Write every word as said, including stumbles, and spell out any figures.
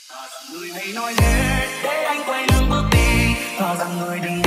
Người hãy nói hết để anh quay lưng bước đi, thà rằng người đừng